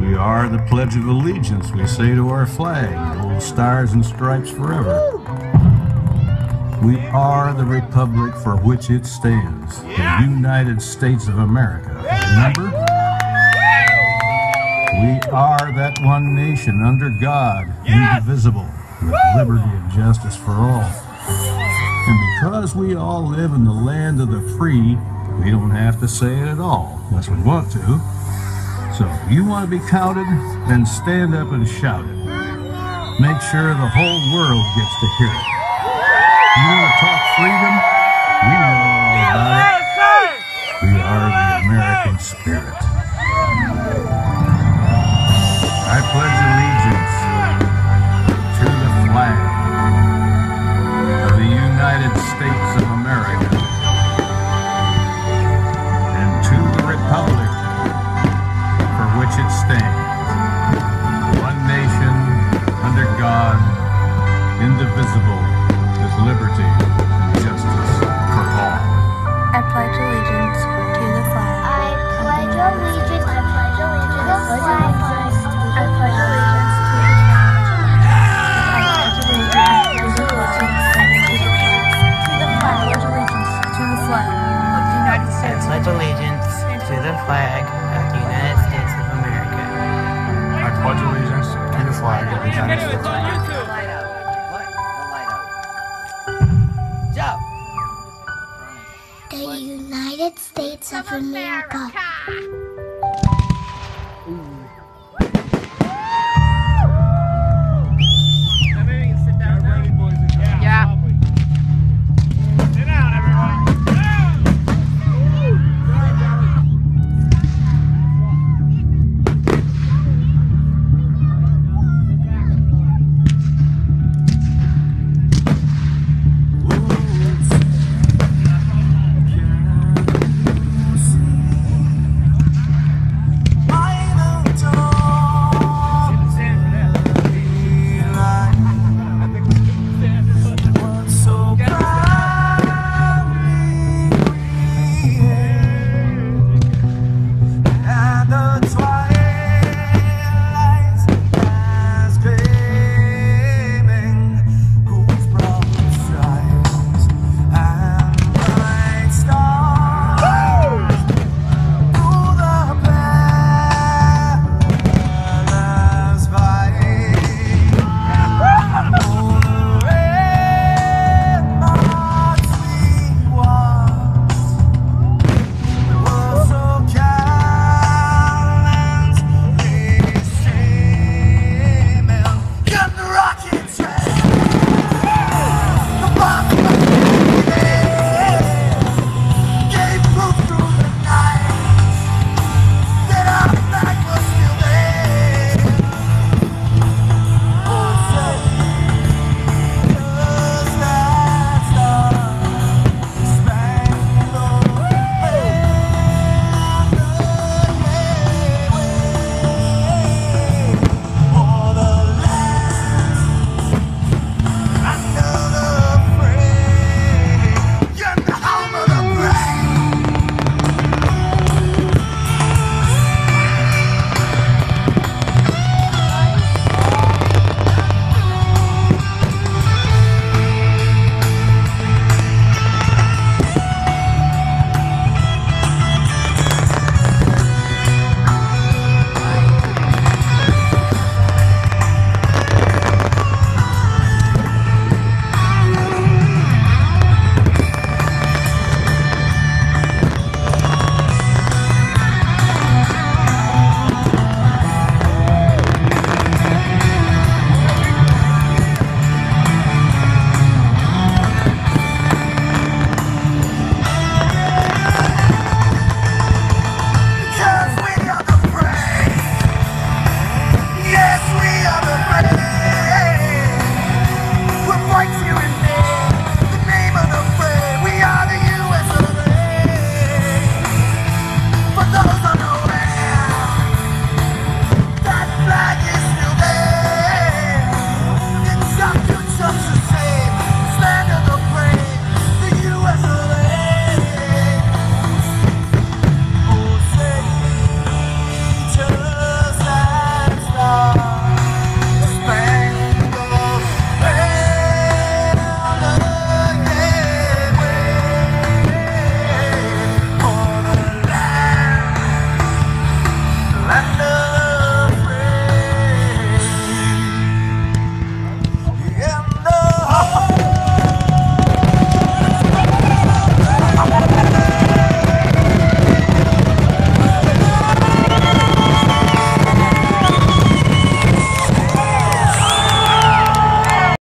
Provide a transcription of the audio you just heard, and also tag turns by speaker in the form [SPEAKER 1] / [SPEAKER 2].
[SPEAKER 1] We are the Pledge of Allegiance, we say to our flag, old stars and stripes forever. We are the republic for which it stands, the United States of America. Remember? We are that one nation under God, indivisible, with liberty and justice for all. And because we all live in the land of the free, we don't have to say it at all, unless we want to. So if you want to be counted, then stand up and shout it. Make sure the whole world gets to hear it. You want to talk freedom? We know all about it. We are the American spirit. I pledge allegiance to the flag of the United States of America and to the republic for which it stands, one nation, under God, indivisible, with liberty and justice for all.
[SPEAKER 2] I pledge allegiance to the flag.
[SPEAKER 3] I pledge allegiance to the flag. I pledge allegiance to the
[SPEAKER 2] flag of the United States.
[SPEAKER 4] I pledge allegiance to the flag of the United States of America.
[SPEAKER 5] I pledge allegiance to the flag of the United States of America.
[SPEAKER 3] The United States of America.